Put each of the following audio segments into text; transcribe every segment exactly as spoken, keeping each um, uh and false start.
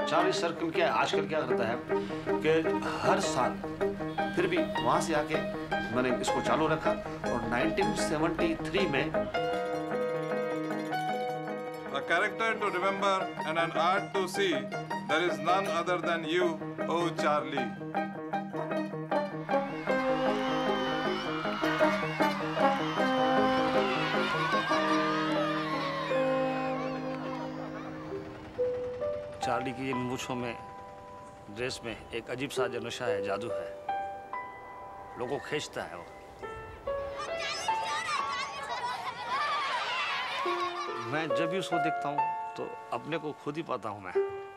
Charlie circle क्या आजकल क्या करता है कि हर साल फिर भी वहां से आके मैंने इसको चालू रखा और नाइनटीन सेवेंटी थ्री में A character to remember and an art to see. There is none other than you, oh Charlie. Charlie की इन मूछों में, ड्रेस में एक अजीब सा जो नशा है, जादू है, लोगों को खींचता है वो। मैं जब भी उसको देखता हूँ तो अपने को खुद ही पाता हूँ मैं।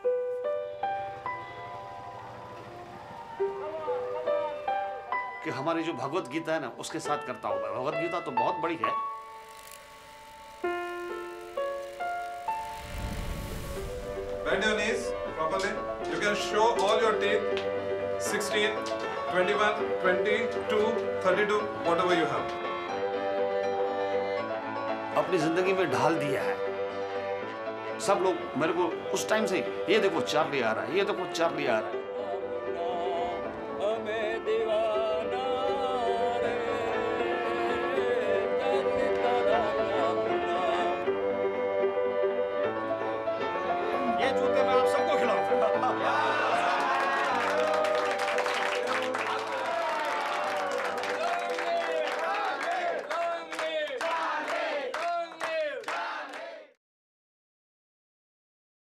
कि हमारी जो भगवत गीता है ना, उसके साथ करता हूँ मैं। भगवत गीता तो बहुत बड़ी है। Bend your knees properly. You can show all your teeth. sixteen, twenty-one, twenty-two, thirty-two, whatever you have. अपनी जिंदगी में ढाल दिया है। सब लोग मेरे को उस टाइम से ये देखो चार्ली आ रहा है, ये देखो चार्ली आ रहा है। ये जूते में